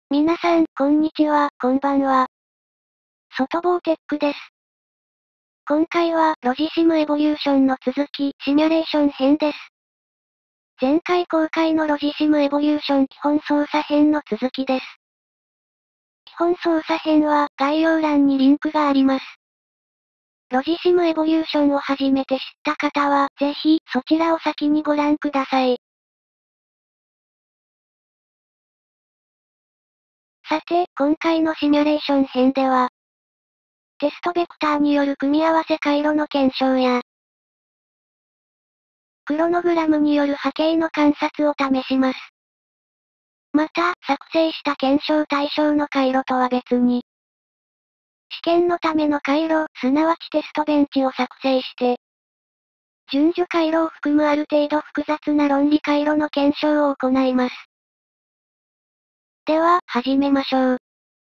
皆さん、こんにちは、こんばんは。外房テックです。今回は、ロジシムエボリューションの続き、シミュレーション編です。前回公開のロジシムエボリューション基本操作編の続きです。基本操作編は、概要欄にリンクがあります。ロジシムエボリューションを初めて知った方は、ぜひ、そちらを先にご覧ください。さて、今回のシミュレーション編では、テストベクターによる組み合わせ回路の検証や、クロノグラムによる波形の観察を試します。また、作成した検証対象の回路とは別に、試験のための回路、すなわちテストベンチを作成して、順序回路を含むある程度複雑な論理回路の検証を行います。では、始めましょう。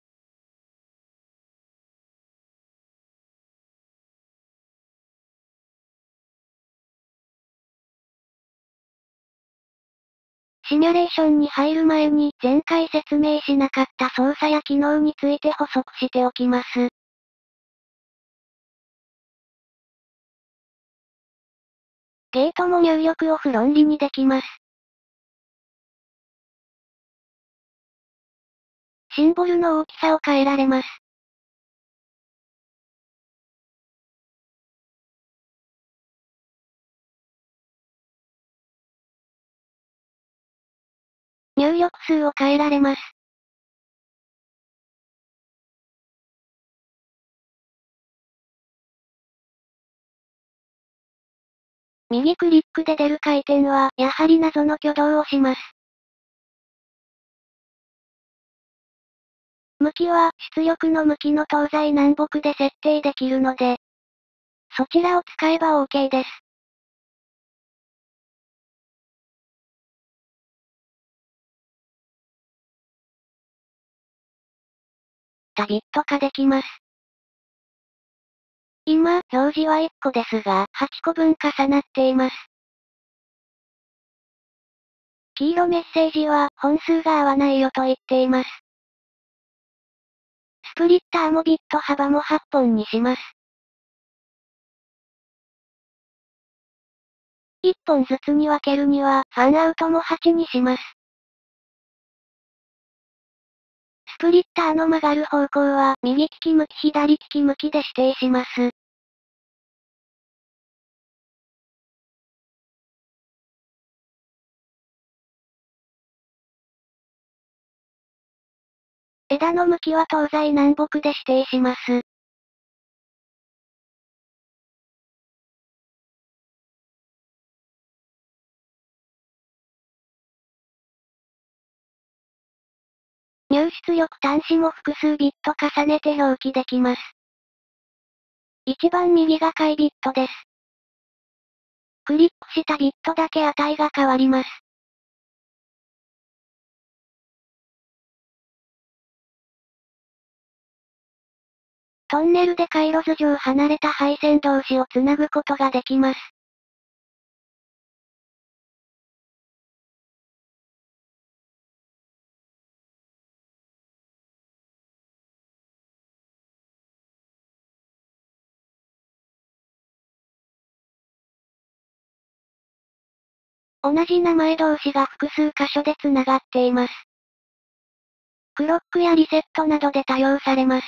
シミュレーションに入る前に、前回説明しなかった操作や機能について補足しておきます。ゲートも入力を不論理にできます。シンボルの大きさを変えられます。入力数を変えられます。右クリックで出る回転は、やはり謎の挙動をします。向きは、出力の向きの東西南北で設定できるので、そちらを使えば OK です。ビット化できます。今、表示は1個ですが、8個分重なっています。黄色メッセージは、本数が合わないよと言っています。スプリッターもビット幅も8本にします。1本ずつに分けるには、ファンアウトも8にします。スプリッターの曲がる方向は、右利き向き左利き向きで指定します。枝の向きは東西南北で指定します。入出力端子も複数ビット重ねて表記できます。一番右が解ビットです。クリックしたビットだけ値が変わります。トンネルで回路図上離れた配線同士をつなぐことができます。同じ名前同士が複数箇所でつながっています。クロックやリセットなどで多用されます。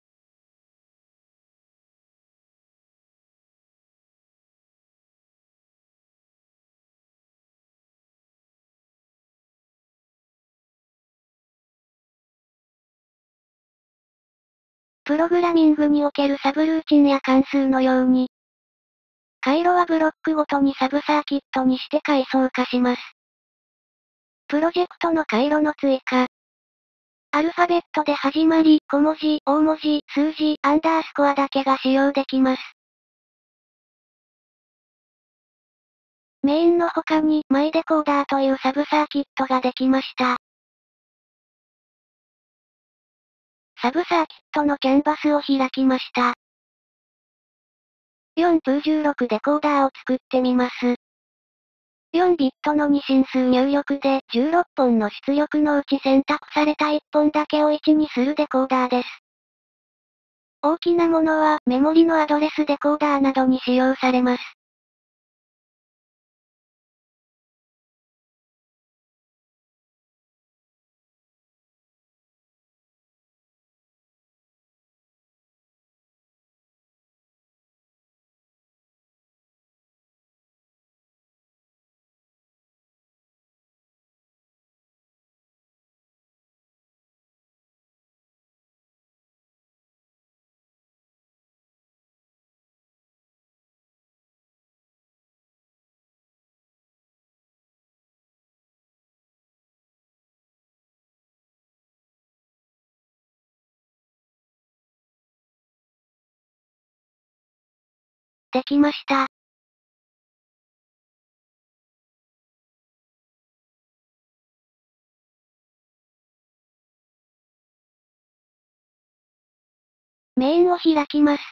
プログラミングにおけるサブルーチンや関数のように、回路はブロックごとにサブサーキットにして階層化します。プロジェクトの回路の追加。アルファベットで始まり、小文字、大文字、数字、アンダースコアだけが使用できます。メインの他に、マイデコーダーというサブサーキットができました。サブサーキットのキャンバスを開きました。4分16デコーダーを作ってみます。 4ビットの2進数入力で16本の出力のうち選択された1本だけを1にするデコーダーです。大きなものはメモリのアドレスデコーダーなどに使用されます。できました。メインを開きます。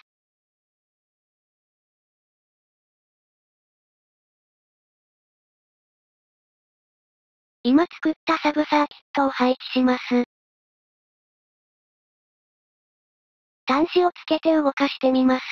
今作ったサブサーキットを配置します。端子をつけて動かしてみます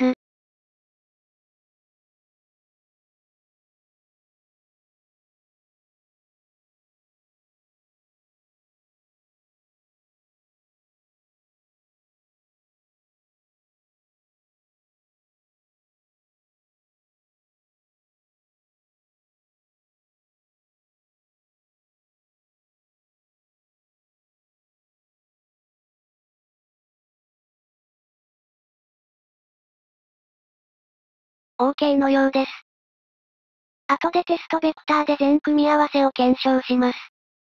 。OK のようです。後でテストベクターで全組み合わせを検証します。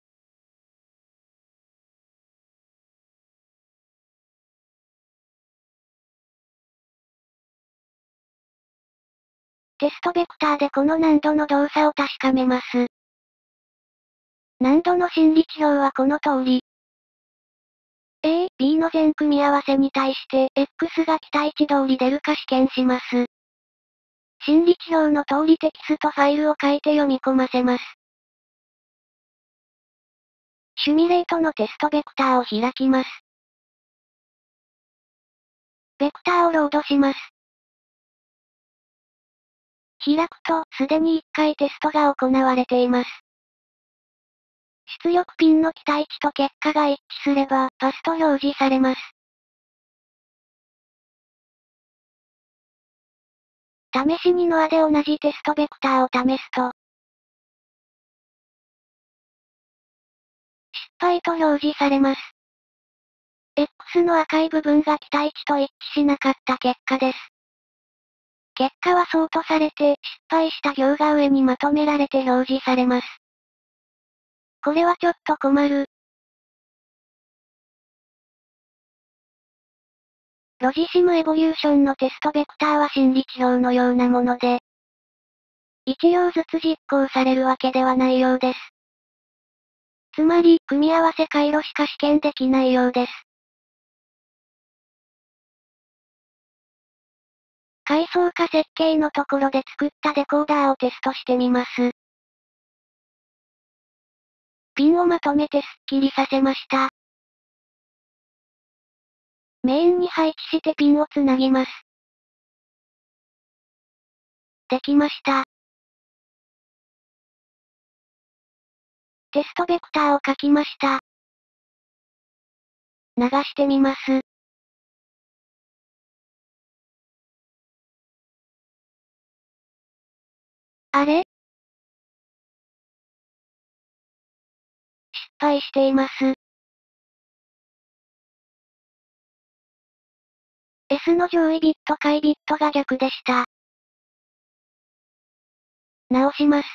テストベクターでこの難度の動作を確かめます。難度の心理値表はこの通り。A、B の全組み合わせに対して、X が期待値通り出るか試験します。心理値表の通りテキストファイルを書いて読み込ませます。シミュレートのテストベクターを開きます。ベクターをロードします。開くと、すでに1回テストが行われています。出力ピンの期待値と結果が一致すれば、パスと表示されます。試しにノアで同じテストベクターを試すと、失敗と表示されます。X の赤い部分が期待値と一致しなかった結果です。結果はソートされて、失敗した行が上にまとめられて表示されます。これはちょっと困る。ロジシムエボリューションのテストベクターは心理値表のようなもので、1行ずつ実行されるわけではないようです。つまり、組み合わせ回路しか試験できないようです。階層化設計のところで作ったデコーダーをテストしてみます。ピンをまとめてスッキリさせました。メインに配置してピンをつなぎます。できました。テストベクターを書きました。流してみます。あれ？失敗しています。S の上位ビット下位ビットが逆でした。直します。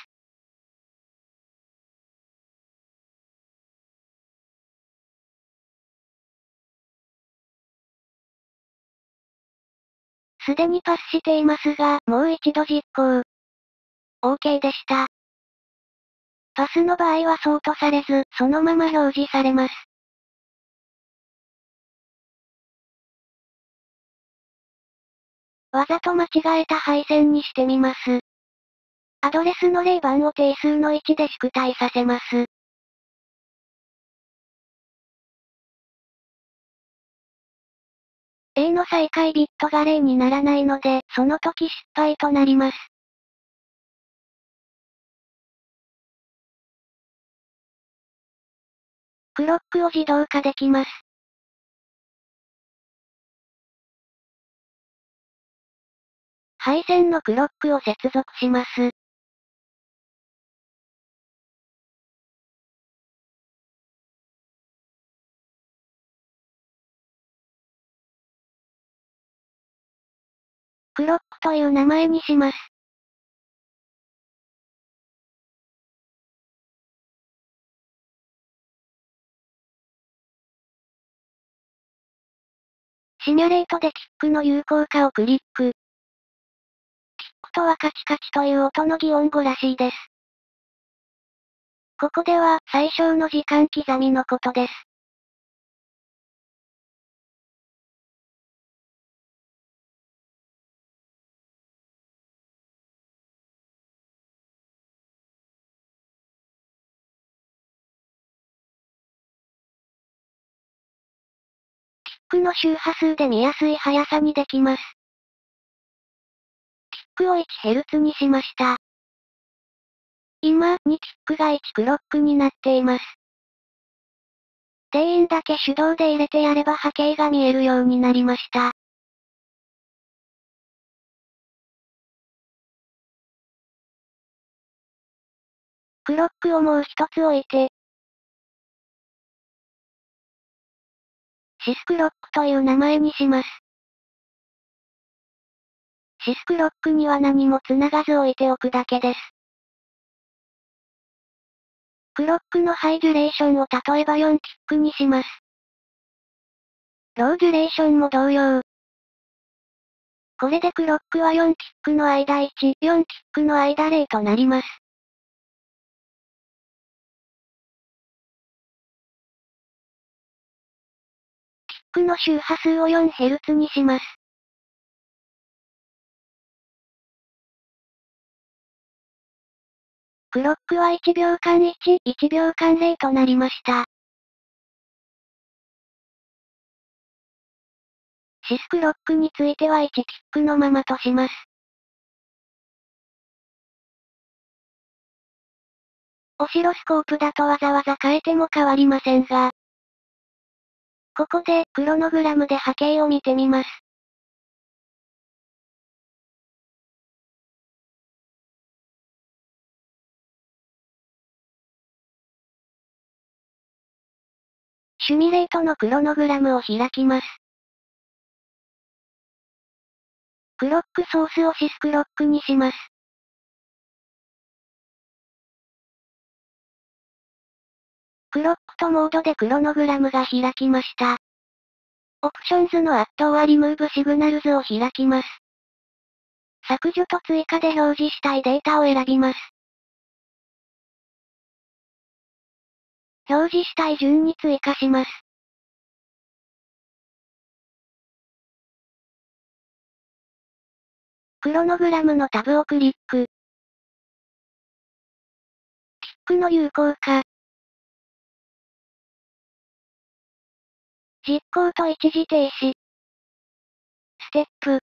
すでにパスしていますが、もう一度実行。OK でした。パスの場合はソートされず、そのまま表示されます。わざと間違えた配線にしてみます。 アドレスの0番を定数の1で縮体させます。A の再開ビットが0にならないので、その時失敗となります。クロックを自動化できます。配線のクロックを接続します。クロックという名前にします。シミュレートでキックの有効化をクリック。キックとはカチカチという音の擬音語らしいです。ここでは最小の時間刻みのことです。キックの周波数で見やすい速さにできます。キックを 1Hz にしました。今、2キックが1クロックになっています。定員だけ手動で入れてやれば波形が見えるようになりました。クロックをもう一つ置いて、シスクロックという名前にします。シスクロックには何も繋がず置いておくだけです。クロックのハイデュレーションを例えば4キックにします。ローデュレーションも同様。これでクロックは4キックの間1、4キックの間0となります。キックの周波数を 4Hz にします。クロックは1秒間1、1秒間0となりました。シスクロックについては1キックのままとします。オシロスコープだとわざわざ変えても変わりませんが。ここで、クロノグラムで波形を見てみます。シミュレートのクロノグラムを開きます。クロックソースをシスクロックにします。クロックとモードでクロノグラムが開きました。オプションズのアットはリムーブシグナルズを開きます。削除と追加で表示したいデータを選びます。表示したい順に追加します。クロノグラムのタブをクリック。キックの有効化。実行と一時停止。ステップ。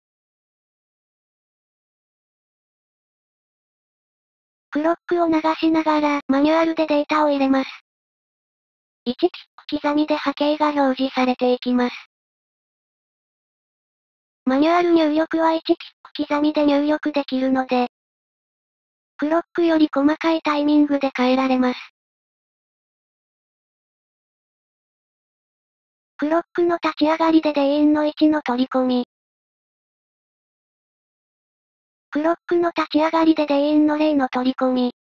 クロックを流しながら、マニュアルでデータを入れます。1キック刻みで波形が表示されていきます。マニュアル入力は1キック刻みで入力できるので、クロックより細かいタイミングで変えられます。クロックの立ち上がりで定員の1の取り込み。クロックの立ち上がりで定員の0の取り込み。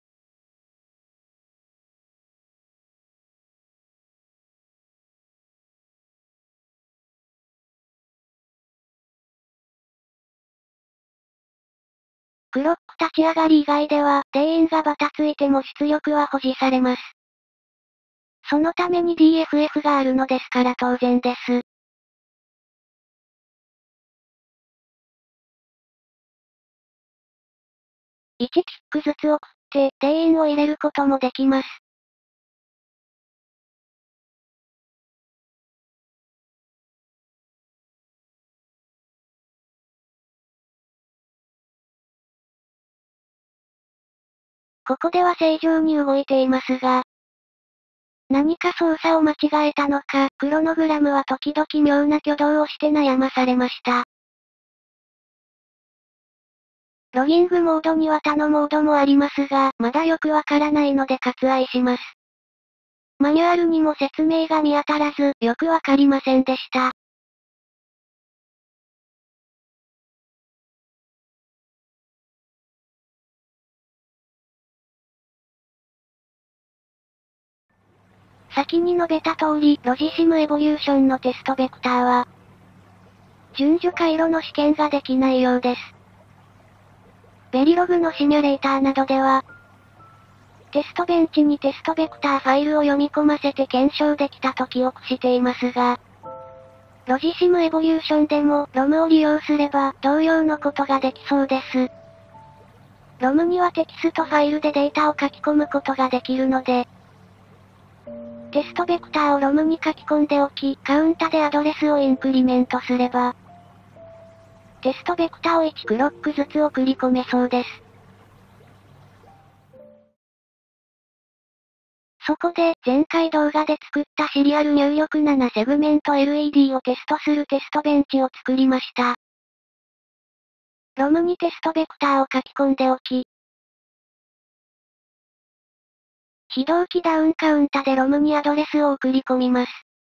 クロック立ち上がり以外では、定員がバタついても出力は保持されます。そのために DFF があるのですから当然です。 1キックずつ送って、定員を入れることもできます。ここでは正常に動いていますが、何か操作を間違えたのか、クロノグラムは時々妙な挙動をして悩まされました。ロギングモードには他のモードもありますが、まだよくわからないので割愛します。マニュアルにも説明が見当たらず、よくわかりませんでした。先に述べた通り、ロジシムエボリューションのテストベクターは、順序回路の試験ができないようです。ベリログのシミュレーターなどでは、テストベンチにテストベクターファイルを読み込ませて検証できたと記憶していますが、ロジシムエボリューションでも、ロムを利用すれば、同様のことができそうです。ロムにはテキストファイルでデータを書き込むことができるので、テストベクターをロムに書き込んでおき、カウンタでアドレスをインクリメントすれば、テストベクターを1クロックずつ送り込めそうです。そこで、前回動画で作ったシリアル入力7セグメント LED をテストするテストベンチを作りました。ロムにテストベクターを書き込んでおき、非同期ダウンカウンタでロムにアドレスを送り込みます。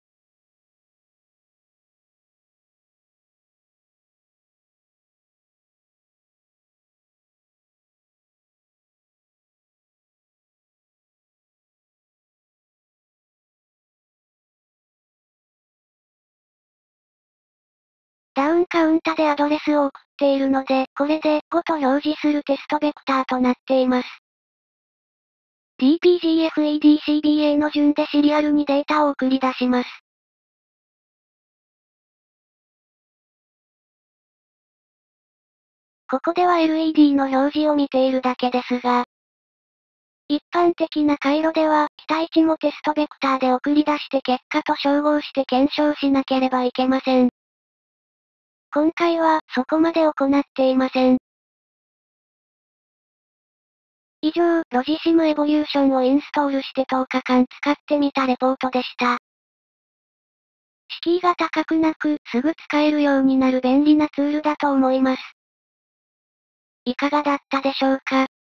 ダウンカウンタでアドレスを送っているので、これで5と表示するテストベクターとなっています。DPGFEDCBA の順でシリアルにデータを送り出します。ここでは LED の表示を見ているだけですが、一般的な回路では、期待値もテストベクターで送り出して結果と照合して検証しなければいけません。今回は、そこまで行っていません。以上、ロジシムエボリューションをインストールして10日間使ってみたレポートでした。敷居が高くなく、すぐ使えるようになる便利なツールだと思います。いかがだったでしょうか？